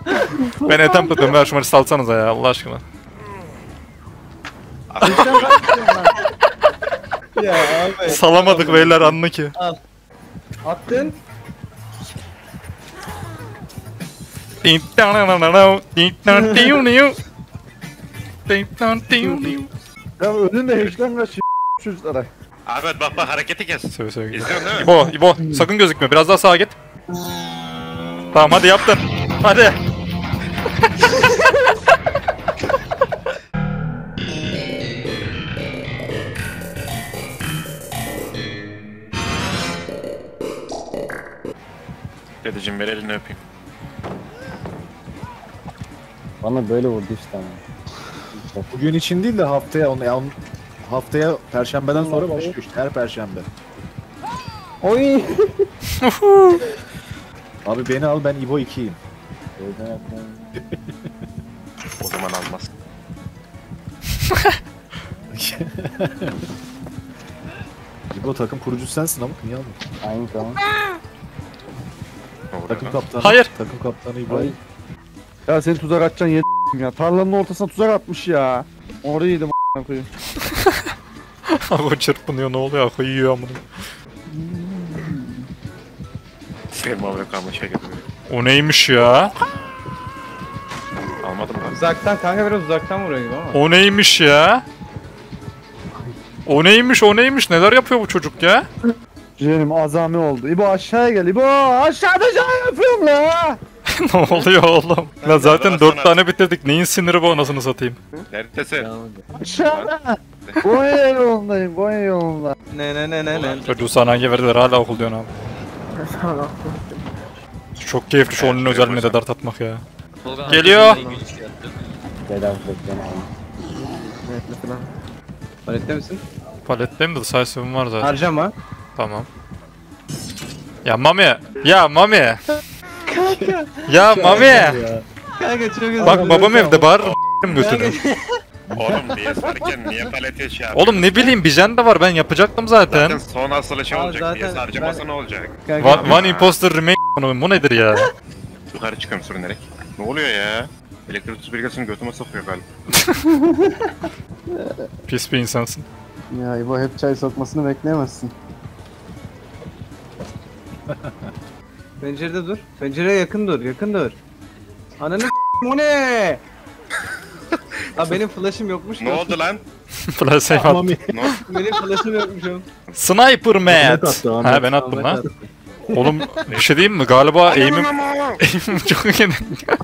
Ben etem tutuyorum. Ver şunları salsanıza ya Allah aşkına. Ya abi. Salamadık beyler anlı ki. Al. Attın. Ya önünde heşten kaç çocuklara. Ahmet bak hareketi kes. Söyle söyle. İzliyorsun değil mi? İbo, İbo sakın gözükme. Biraz daha sağa git. Tamam hadi yaptın. Hadi. Dedeciğim ver elini öpeyim. Bana böyle vurdu işte ama. Bugün için değil de haftaya haftaya perşembeden sonra başlıyor işte her perşembe. Oy. Abi beni al ben İbo 2'yim. O zaman almaz. İbo takım kurucusu sensin ama niye aldın? Aynı tamam. Takım kaptanı. Hayır. Takım kaptanı İbo. Ay. Ya seni tuzak atacaksın ya tarlanın ortasına tuzak atmış ya. Orayı yedim a**ına koyayım. Abi çırpınıyor ne oluyor? Akı yiyor amına. Benim avra kalma şey gibi. O neymiş ya? Almadım lan. Uzaktan kanka biraz uzaktan vuruyor gibi ama. O neymiş ya? O neymiş o neymiş? Neler yapıyor bu çocuk ya? Ciğerim azami oldu. İbo aşağıya gel İbo aşağıda can yapıyorum la. Ne oluyor oğlum? Ya zaten Bana 4 sana- tane bitirdik. Neyin siniri bu anasını satayım? Neredesin? Aşağıda. Konya yolundayım Konya yolunda. Ne. Çocuğu sanayiye verdiler hala okul diyorsun abi. Çok keyifli şu onun özel medya dart atmak ya. Geliyor. Bedava bekleyen Palette misin? Paletteyim de decisive'ım var zaten. Harcama. Tamam. Ya Mami. Ya Mami. Ya Mami. Kanka çok güzel. Bak babam evde bağırır götünü. Oğlum DS varken niye palete şey yapıyorsun? Oğlum ne bileyim bijen de var ben yapacaktım Zaten zaten. son asılışı Aa, olacak. zaten DS harcamasa ben- ne olacak? One imposter remain bu nedir ya? Yukarı çıkıyorum sürünerek. Ne oluyor ya? Elektrik süpürgesini götüme sokuyor galiba. Pis bir insansın. Ya İbo hep çay sokmasını bekleyemezsin. Pencerede dur. Pencereye yakın dur. Yakın dur. Ananı o ne? Aa benim flash'ım yokmuş. Ne oldu lan? Flash save at. Mami. Ne oldu? Benim flash'ım yokmuş oğlum. Sniper Matt. attı, Ahmet. Ha ben attım lan. Oğlum bir şey diyeyim mi? Galiba aim'im çok iyi.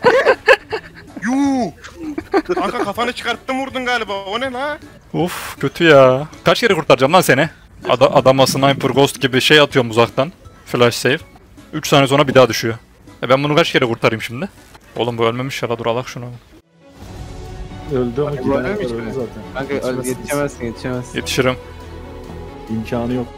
Yuu! Kanka kafanı çıkarttım vurdun galiba. O ne la? Uf kötü ya. Kaç kere kurtaracağım lan seni? Adama sniper ghost gibi şey atıyorum uzaktan. Flash save. 3 saniye sonra bir daha düşüyor. Ben bunu kaç kere kurtarayım şimdi? Oğlum bu ölmemiş ya la dur alak şunu. Öldü ama Bu giden ölmemiş öldü mi? zaten. Kanka yetişemezsin. Yetişirim. İmkanı yok.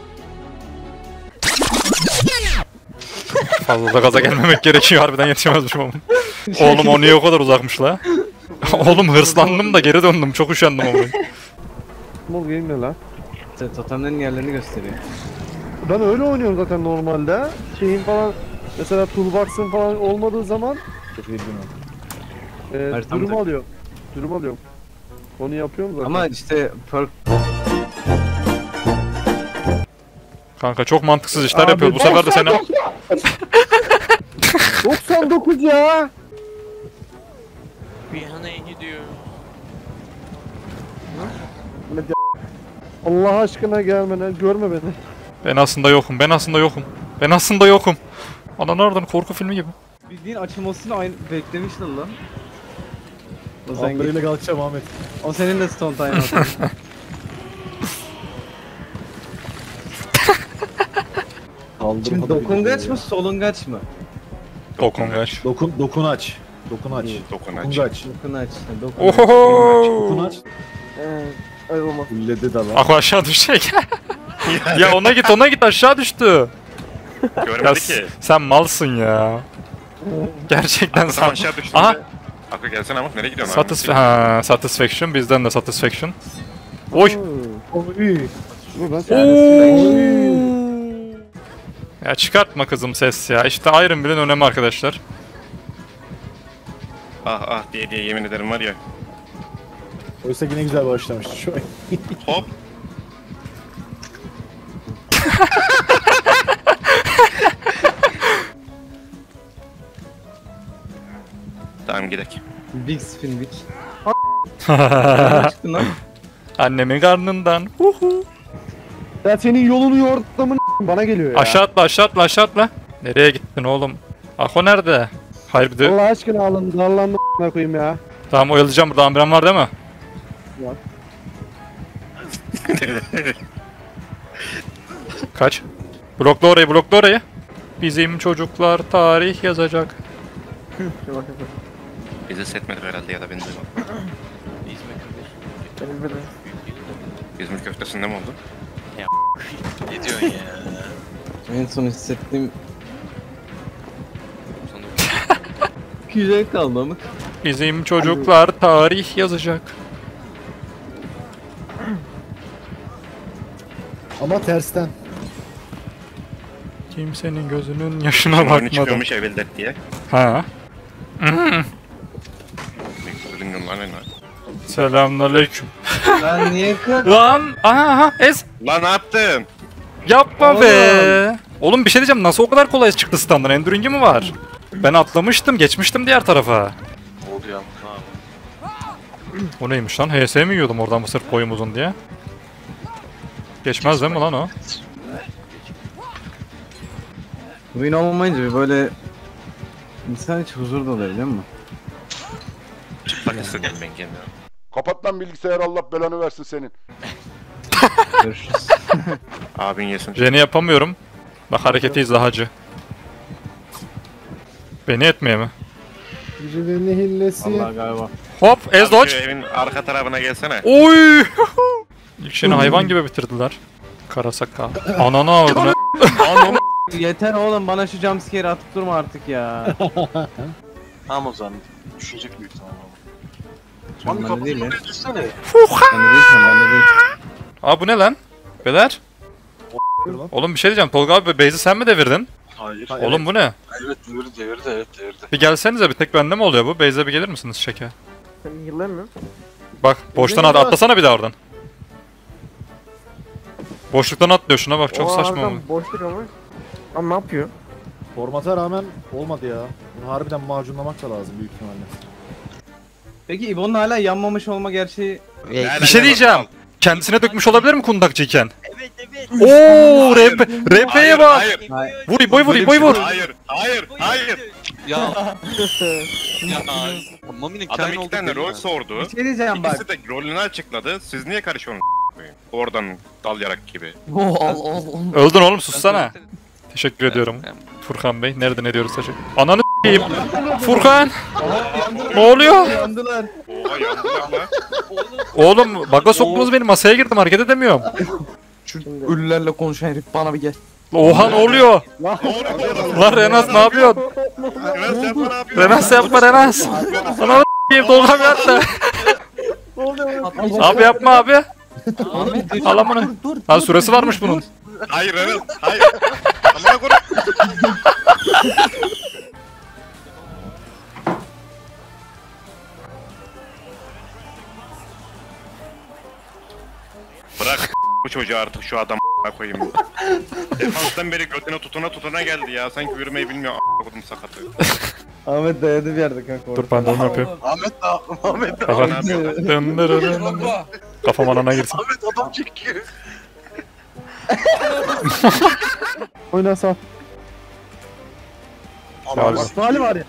Fazla da gaza gelmemek gerekiyor harbiden yetişemezmişim ama. Oğlum o niye o kadar uzakmış la? Oğlum hırslandım da geri döndüm çok üşendim ama. Small game ne lan? Totemlerin yerlerini gösteriyor. Ben öyle oynuyorum zaten normalde. Şeyin falan mesela toolbox'ın falan olmadığı zaman Haritamı durum tak. alıyorum. Durum alıyorum. Onu yapıyorum zaten. Ama işte perk Kanka çok mantıksız işler Abi, yapıyor bu sefer de seni. 99 ya. Bir yana gidiyor. Allah aşkına gelme görme beni. Ben aslında yokum ben aslında yokum. Ben aslında yokum. Ana nereden korku filmi gibi. bildiğin açılmasını aynı beklemişler lan. O sen git. Amber'ıyla kalkacağım Ahmet. O senin de stone time atın. Şimdi dokungaç mı solungaç mı? Dokungaç. Dokun aç. Dokun aç. Dokun aç. Dokun aç. Dokunaç. Dokun Oho. aç. Ay olmaz. Fulledi de lan. Ako aşağı düşecek. Ya ona git aşağı düştü. Ya Görmedi ki. sen malsın ya. Gerçekten Sen sen. aşağı düştün Aha. de. Akı gelsene ama nereye gidiyorsun abi? Satisfaction bizden de satisfaction. Oy. Oy. Dur ben Ya çıkartma kızım ses ya. İşte Iron Bill'in önemi arkadaşlar. Ah ah diye yemin ederim var ya. Oysa yine güzel başlamıştı şu an. Hop. Tamam gidelim. Big spin big. Nereden çıktın lan? Annemin karnından. Huhu. Ya senin yolunu yordamın bana geliyor ya. Aşağı atla aşağı atla aşağı atla. Nereye gittin oğlum? Ako nerede? Hayır bir de... Allah aşkına alın. Darlandım koyayım ya. Tamam oyalayacağım burada ambiran var değil mi? Var. Kaç. Blokla orayı blokla orayı. Bizim çocuklar tarih yazacak. Bizi setmedi herhalde ya da beni duymadı. İzmir köftesinde mi oldu? Ne diyorsun ya? En son hissettiğim... Güzel kaldı ama. Bizim çocuklar tarih yazacak. Ama tersten. Kimsenin gözünün yaşına Oyunu bakmadım. çıkıyormuş Evildet diye. Ha. Bilmiyorum lan ne lan. Selamünaleyküm. Ben niye kır? Lan aha ez. Lan ne yaptın? Yapma be. Oğlum bir şey diyeceğim, nasıl o kadar kolay çıktı standın? Enduring'i mi var? Ben atlamıştım, geçmiştim diğer tarafa. Ne oldu ya? Ha. O neymiş lan? HS mi yiyordum oradan sırf boyum uzun diye? Geçmez değil mi lan o? Win olmayınca bir böyle... İnsan hiç huzur doluyor biliyor musun? Çıplak hissediyorum ben kendimi. Kapat lan bilgisayar, Allah belanı versin senin. Görüşürüz. Abin yesin. Jen'i yapamıyorum. Bak hareketi izle hacı. Beni etmeye mi? Birilerinin hillesi. Vallahi galiba. Hop ez Abi şu dodge. evin arka tarafına gelsene. Oy! İlk şeyini hayvan gibi bitirdiler. Kara sakal. Ananı avradını. Yeter oğlum, bana şu jumpscare'i atıp durma artık ya. Tamam o zaman. Düşecek büyük ihtimalle. Ben Mami de değil ya. kapıyı düşsene. Ben de değil, ben de değil. Aa bu ne lan? Beyler. Oğlum bir şey diyeceğim. Tolga abi base'i sen mi devirdin? Hayır. Oğlum bu ne? Evet devirdi evet devirdi. Bir gelsenize, bir tek bende mi oluyor bu? Base'e bir gelir misiniz şeke? Senin yıllar mı? Bak boştan atlasana bir daha oradan. Boşluktan atlıyor, şuna bak, çok saçma oldu. Boşluk ama. Ama ne yapıyor? Formata rağmen olmadı ya. Bunu harbiden macunlamak da lazım büyük ihtimalle. Peki İbo'nun hala yanmamış olma gerçeği... Bir şey diyeceğim. Kendisine dökmüş olabilir mi kundakçıyken? Evet evet. Oo, RP'ye bak. Hayır. Hayır. Vur İbo'yu vur, İbo'yu vur. Hayır. Ya. Ya. Mami'nin Adam kain iki olduğu tane belli rol ya. sordu. Bir şey diyeceğim bak. İkisi de rolünü açıkladı. Siz niye karışıyorsunuz? Oradan dal yarak gibi. Öldün oğlum, sussana. Teşekkür ediyorum. Furkan Bey. Nerede ne diyoruz teşekkür. Ananı s**eyim. Furkan. Ne oluyor? Yandılar. Oha yandılar lan. Oğlum bug'a soktunuz beni, masaya girdim, hareket edemiyorum. Ölülerle konuşan herif bana bir gel. Oha ne oluyor? Doğru. Lan Renas ne yapıyorsun? Renas sen bana yapıyorsun. Renas yapma Renas. Ananı s**eyim, Tolga bir atla. Abi yapma abi. Al bunu. Ha süresi varmış bunun. Hayır Renas. Hayır. Amına koyayım. Bırak bu çocuğu artık, şu adam koyayım. Defanstan beri götüne tutuna geldi ya. Sanki yürümeyi bilmiyor a**kodum sakatı. Ahmet dayadı bir yerde kanka orada. Dur ben de onu yapıyorum. Ahmet ne yapıyor? Ahmet ne Kafa. Ne yapıyor? Dındırırın. Kafam anana girsin. Ahmet adam çekiyor. Oyna sağ. Ya, Salih var ya.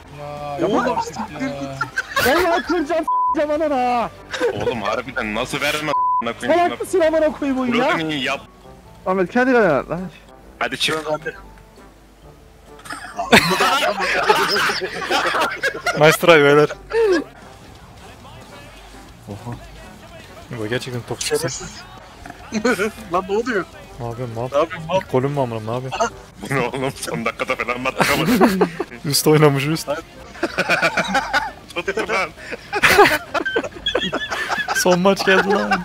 Vallahi kıracağım s**eceğim anana ha. Oğlum harbiden nasıl verme a**ına koyayım. Salak mısın amına koyayım oyun ya? Buradan iyi yap. Ahmet kendi kalene at lan. Hadi çık. nice try beyler. Oha. Bu gerçekten toksiksin. Lan ne oluyor? Ne yapıyorsun mal? Ne yapıyorsun mal? Golüm mü amınım, ne yapıyorsun? Bu ne oğlum, son dakikada falan batıramadım. Üst oynamış üst. Tuttu lan. Son maç geldi lan.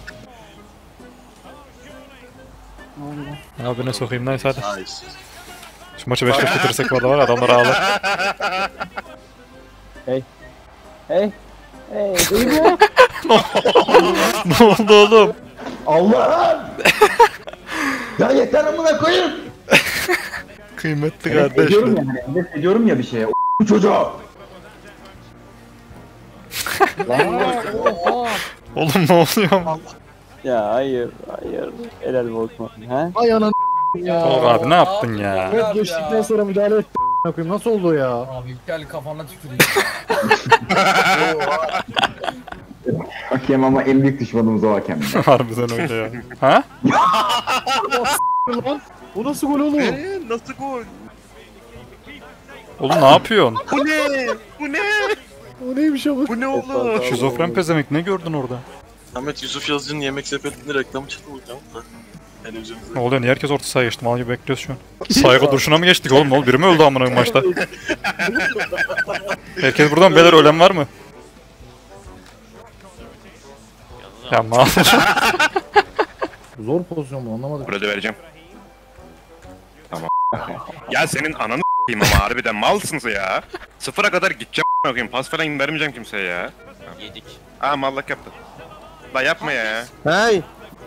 Abi ne sokayım, nice hadi. Nice. Şu maçı 5-5 bitirirsek valla var, adamlar ağlar. Hey. Hey. Duymuyor. Ne oldu oğlum? Allah'ım. Ya yeter amına koyayım. Kıymetli Ediyorum kardeşler. yani. Nefret ediyorum ya bir şeye. O çocuğu. Oğlum ne oluyor? Ya hayır. Helal olsun. Ha? Ay ananı ya. Tolga abi ne yaptın ya? Evet geçtikten sonra müdahale ettim. Koyayım. Nasıl oldu ya? Abi gel kafana tüküreyim. Hakem ama en büyük düşmanımız o hakem. Harbiden öyle ya. Ha? Lan bu nasıl gol oğlum? Nasıl gol? Oğlum ne yapıyorsun? Bu ne? Bu ne? O neymiş ama? Bu ne oğlum? Şizofren pezemek ne gördün orada? Ahmet Yusuf Yazıcı'nın yemek sepetinde reklamı çıktı hocam da. Televizyonda. Ne oluyor? Niye herkes orta sahaya geçti? Mal gibi bekliyoruz şu an. Saygı duruşuna mı geçtik oğlum? Ne oldu? Biri mi öldü amına koyayım maçta? Herkes buradan beyler ölen var mı? Ya mal. Zor pozisyon bu anlamadım. Burada vereceğim. Tamam. Ya senin ananı s**eyim ama harbiden malsınız ya. Sıfıra kadar gideceğim a**ayım. Pas falan vermeyeceğim kimseye ya. Yedik. Aa mallık yaptın. La yapma ya. Hey.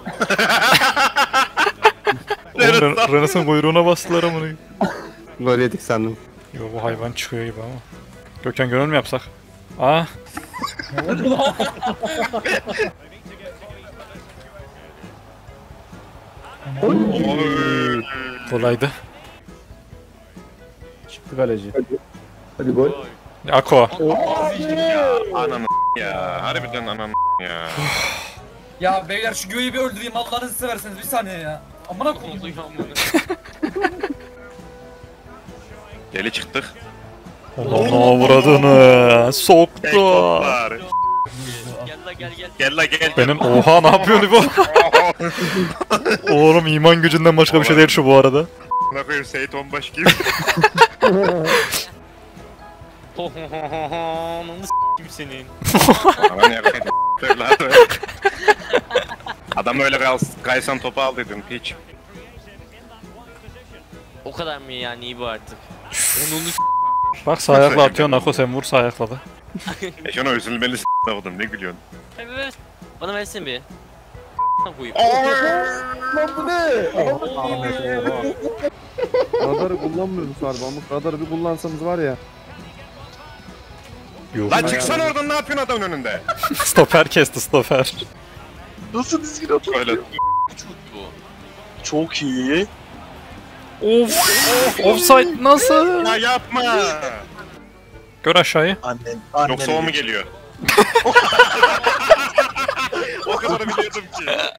Oğlum Renas'ın kuyruğuna bastılar amına koyayım. Gol yedik sandım. Yo bu hayvan çıkıyor gibi ama. Gökhan gönül mü yapsak? Aa. Kolaydı. Çıktı kaleci. Hadi gol. Ako. Ananı ya. Harbiden ananı ya. Ya beyler şu göğü bir öldüreyim Allah'ınızı severseniz bir saniye ya. Amına koyayım. Deli çıktık. Allah'ın avradını. Soktu. Ekotlar. Gel la gel. Gel la gel. Benim oha ne yapıyorsun bu? Oğlum iman gücünden başka bir şey değil şu bu arada. Ne koyayım Seyit Onbaş gibi. Ananı s**eyim senin. Aman ya evladım. Adam öyle kaysan topu aldıydım piç. O kadar mı yani iyi bu artık? Onu Bak sağ ayakla atıyor Nako sen vur sağ ayakla da. Şuna üzülmeli s***ladım ne gülüyorsun? Evet. Bana versene bir. Koyayım. Lan bu ne? Radarı kullanmıyoruz harbi ama radarı bir kullansanız var ya. Yok. Lan çıksana oradan ne yapıyorsun adamın önünde? Stoper kesti stoper. Nasıl dizgin atıyor? Öyle. Çok iyi. Of. Offside nasıl? Ya yapma. Gör aşağıyı. Annen. Yoksa o mu geliyor? O kadar biliyordum ki.